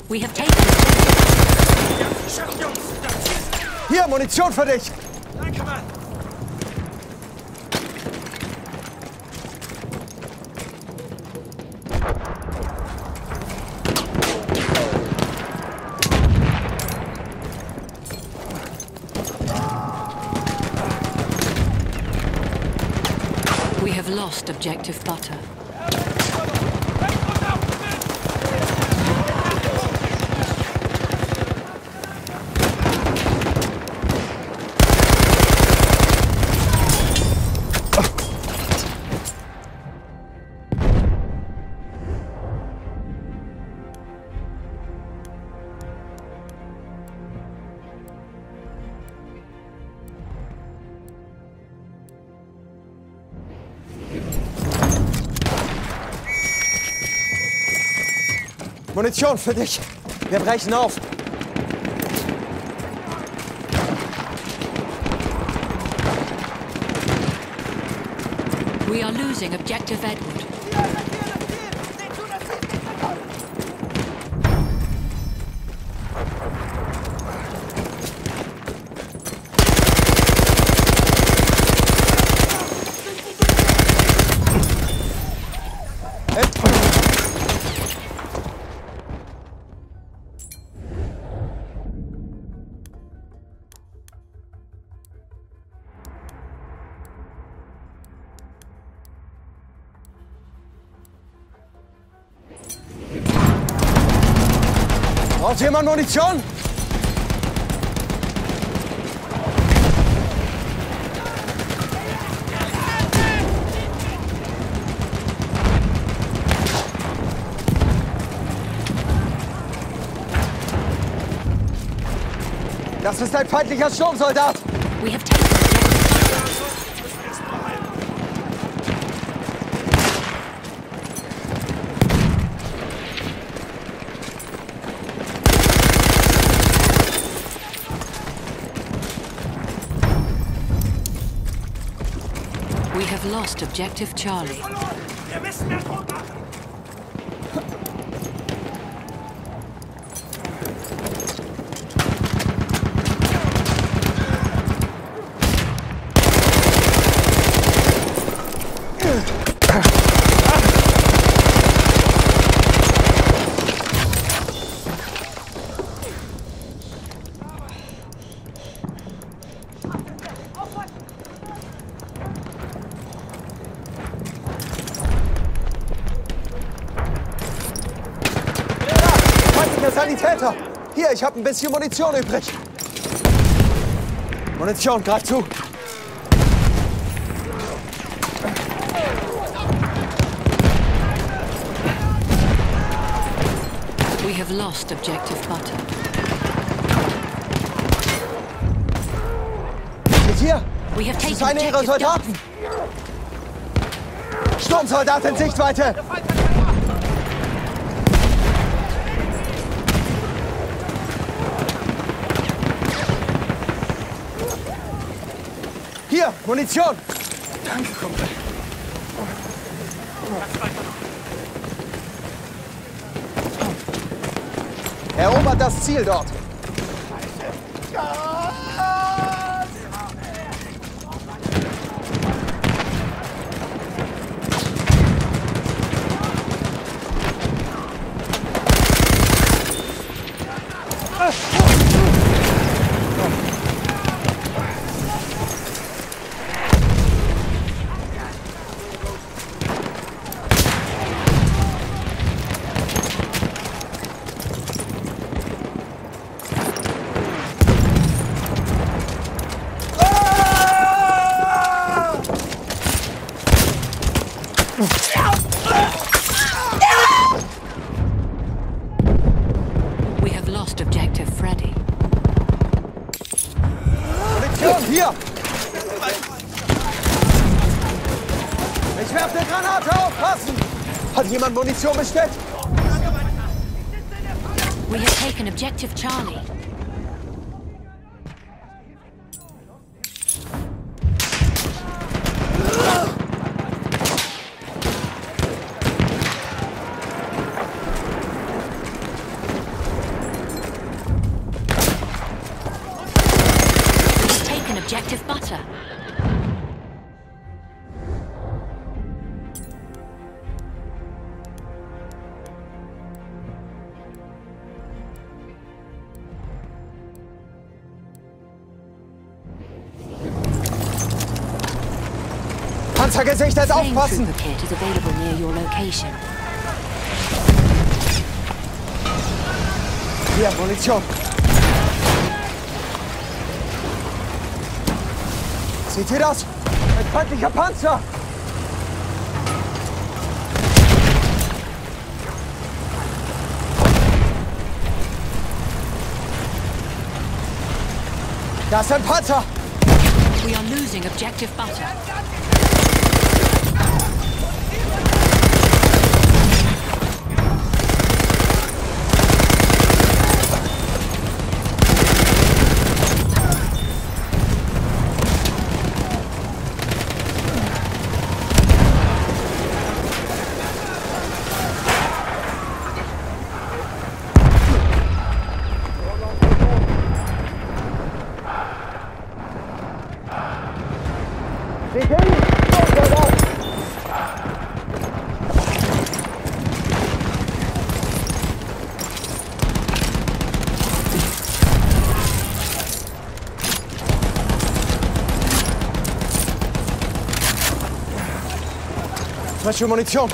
We have taken. Hier, Munition für dich! Danke, Mann! We have lost objective butter. Munition für dich! Wir brechen auf! We are losing objective Edward. Braucht jemand Munition? Das ist ein feindlicher Sturmsoldat! We have taken. We have lost objective Charlie. Wir müssen mehr Druck machen! Feindlicher Sanitäter! Hier, ich habe ein bisschen Munition übrig. Munition, greif zu! We have lost objective butter. Mit hier! We have Das ist taken einer ihrer objective Duff. Soldaten! Sturmsoldat in Sichtweite! Hier, Munition! Danke, Kumpel. Erobert das Ziel dort! We have lost objective Freddy. Munition, hier! Ich werfe eine Granate, aufpassen! Hat jemand Munition bestellt? We have taken objective Charlie. objective butter. Panzer gesichtet, Flame aufpassen! trooper kit is available near your location. Hier, Munition. Seht ihr das? Ein feindlicher Panzer! Da ist ein Panzer! We are losing objective butter. Frische Munition!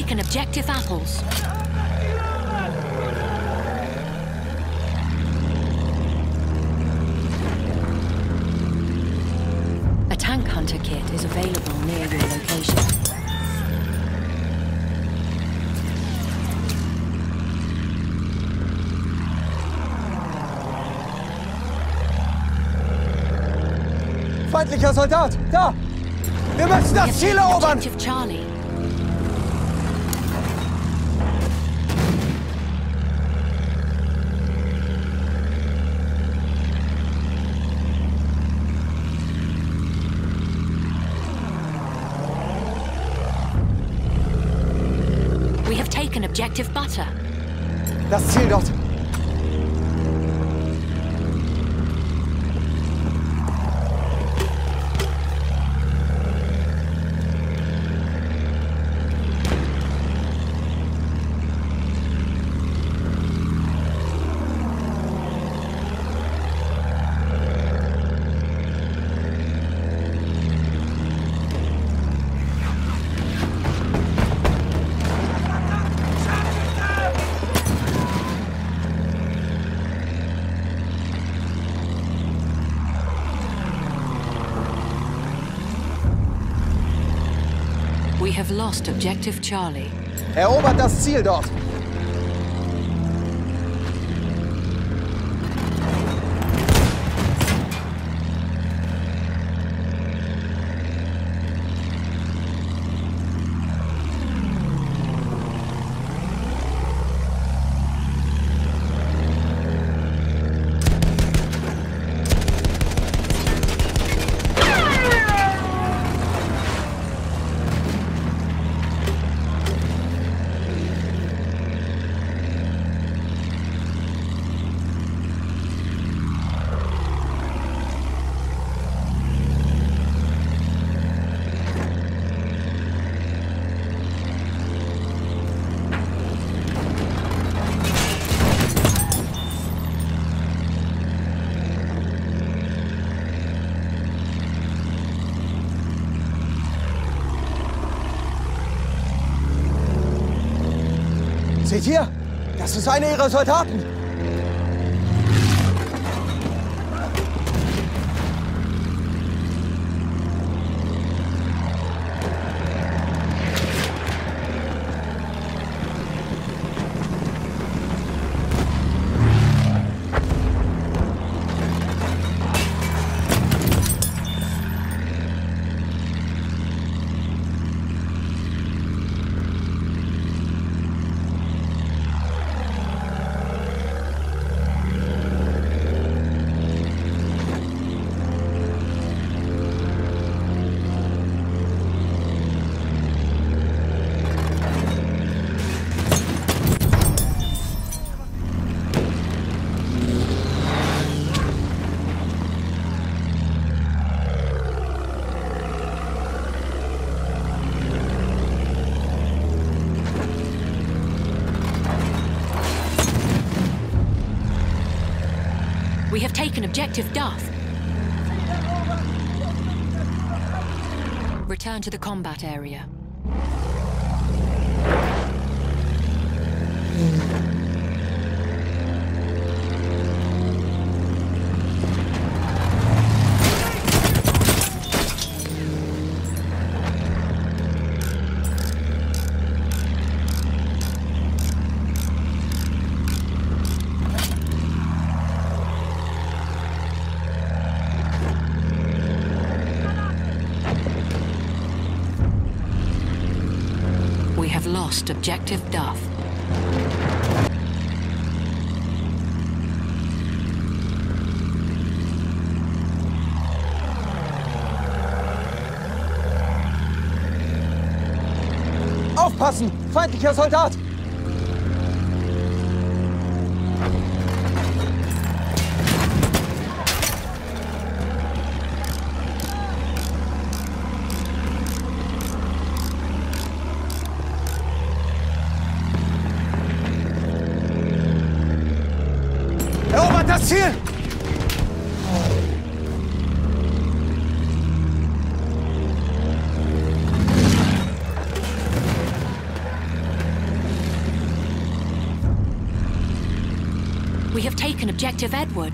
taken objective apples. A tank hunter kit is available near your location. Feindlicher Soldat! Da! Wir müssen We have das Ziel taken erobern! objective Charlie. We have taken objective butter. Das Ziel dort! We have lost objective Charlie. Erobert das Ziel dort! Seht ihr? Das ist einer ihrer Soldaten. We have taken objective Duff. Return to the combat area. We have lost objective Duff. Aufpassen! Feindlicher Soldat! Erobert das Ziel! We have taken Objective Edward.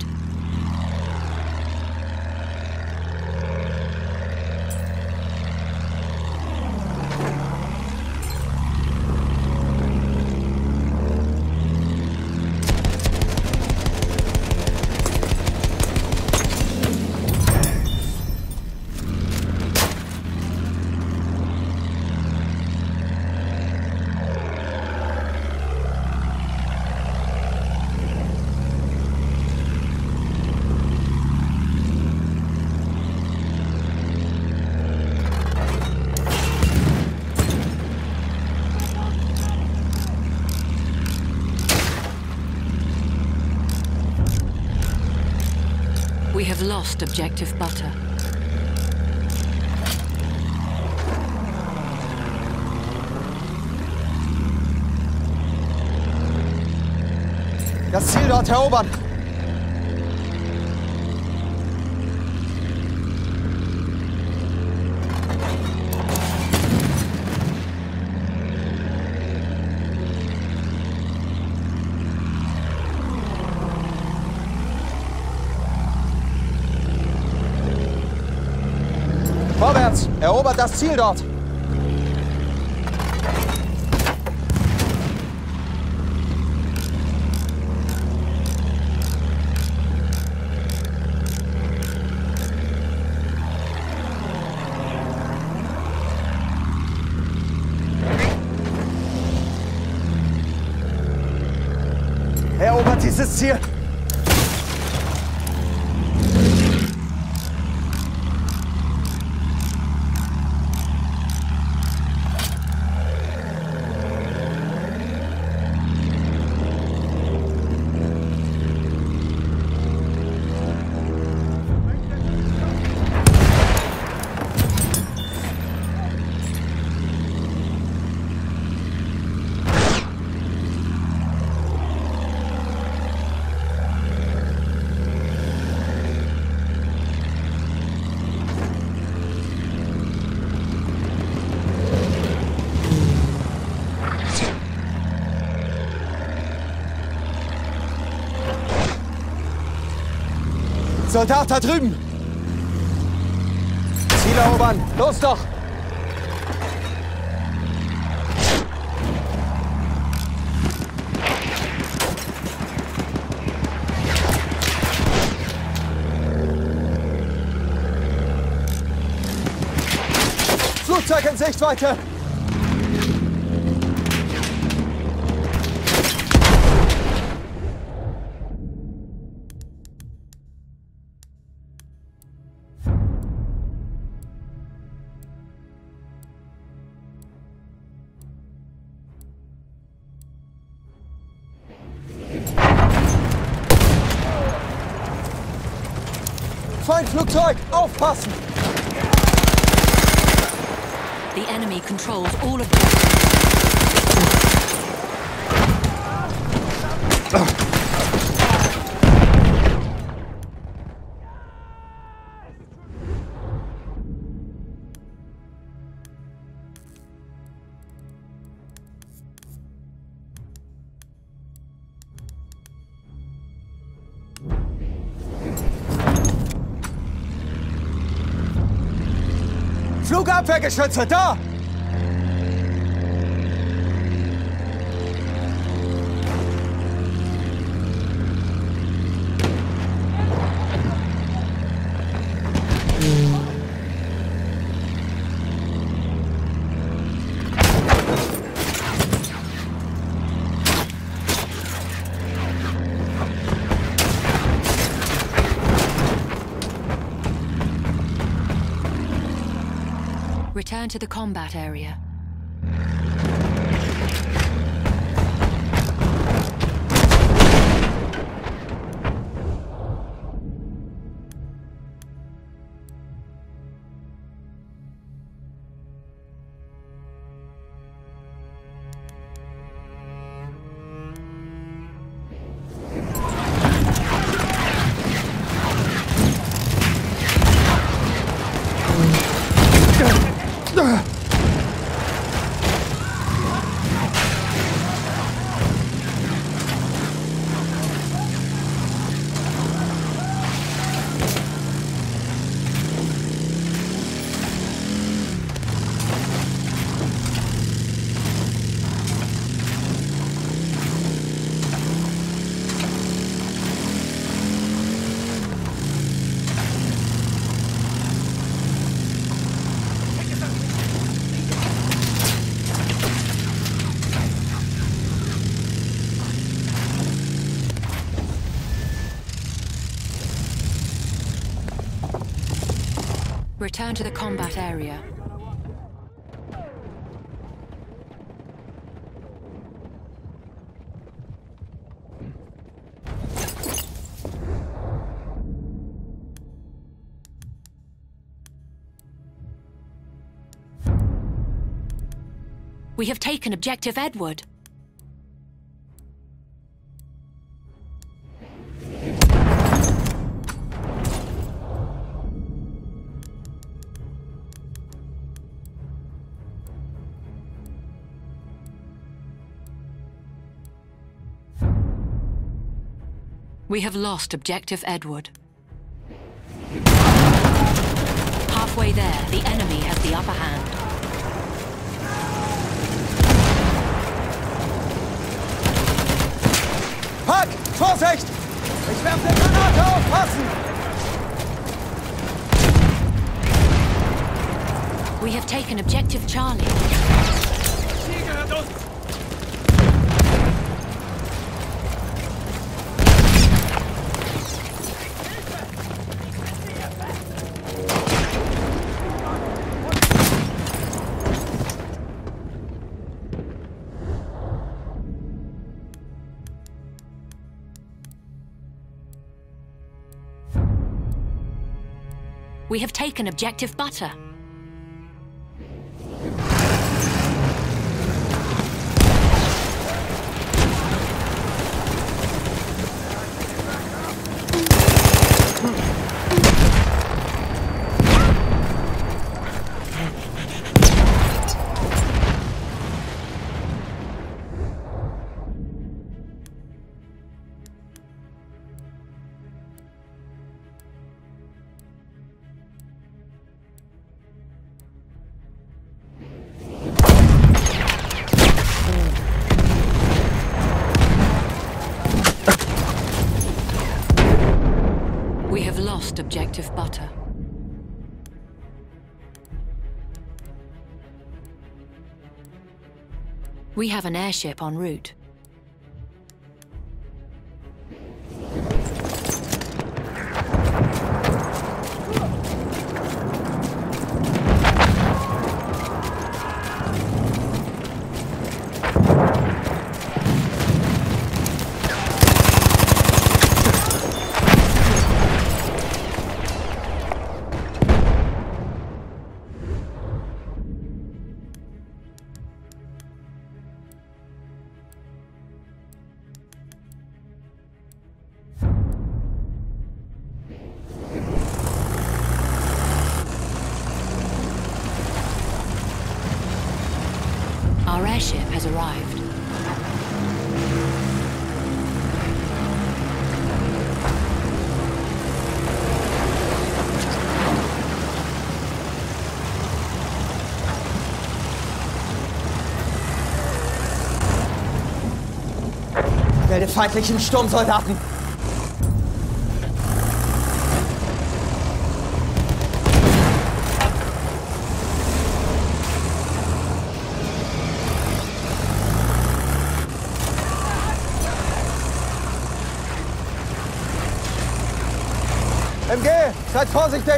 We have lost Objective Butter. Das Ziel dort erobern! Vorwärts! Erobert das Ziel dort! Erobert dieses Ziel! Soldat da drüben! Ziel erobern! Los doch! Flugzeug in Sichtweite! Feindflugzeug! Aufpassen! The enemy controls all objectives. Flugabwehrgeschütze, da! Return to the combat area. Return to the combat area. We have taken Objective Edward. We have lost Objective Edward. Halfway there, the enemy has the upper hand. Hack! Vorsicht! Ich werfe eine Granate, aufpassen! We have taken Objective Charlie. Ziel gehört uns! We have taken Objective Butter. We have lost Objective Butter. We have an airship en route. Our airship has arrived. Melde feindlichen Sturmsoldaten! MG, seid vorsichtig!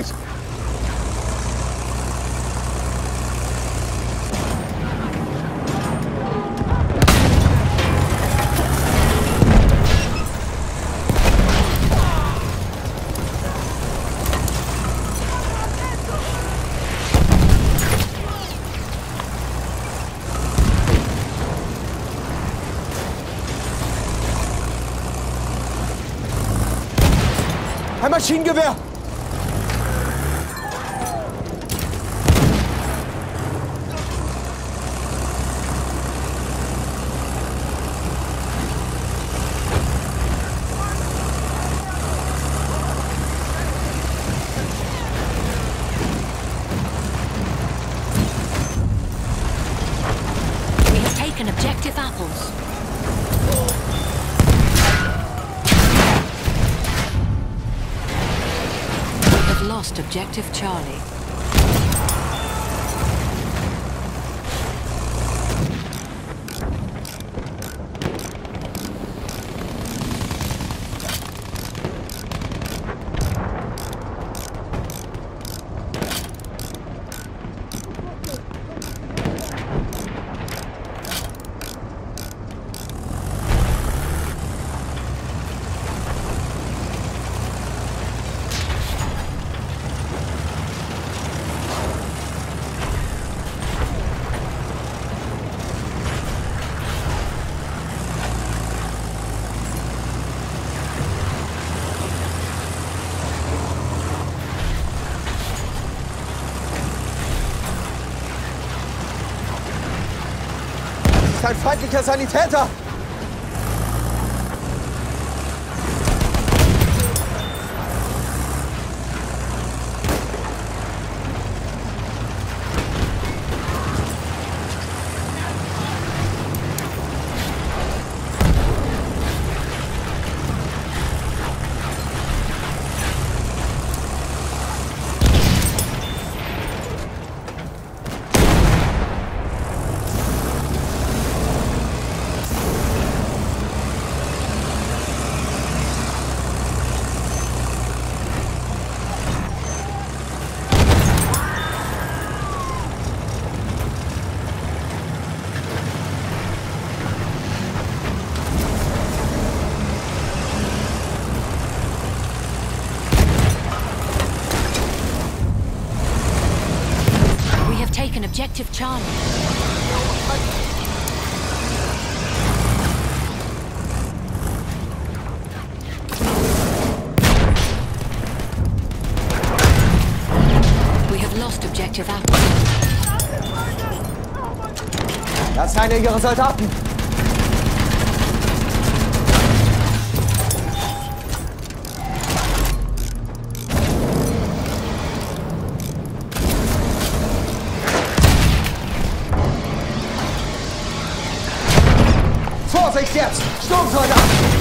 Ein Maschinengewehr! We have taken Objective Apples. Lost Objective Charlie. ein feindlicher Sanitäter! Taken Objective Charlie. We have lost Objective Apple. Das ist einer ihrer Soldaten! Vorsicht jetzt! Sturmsoldat!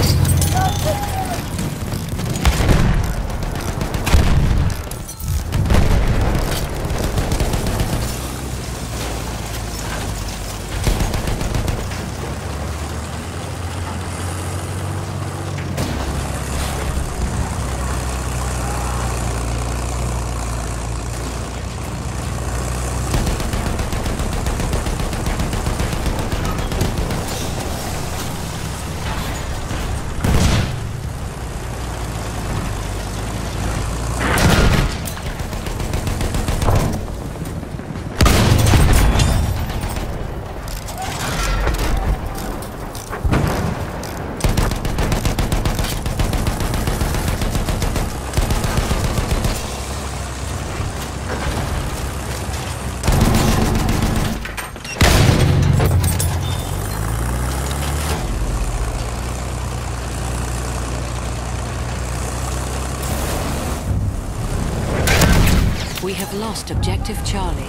We have lost Objective Charlie.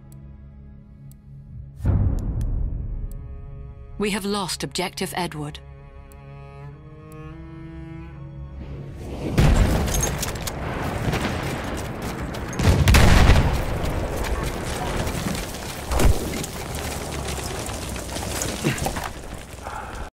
We have lost Objective Edward.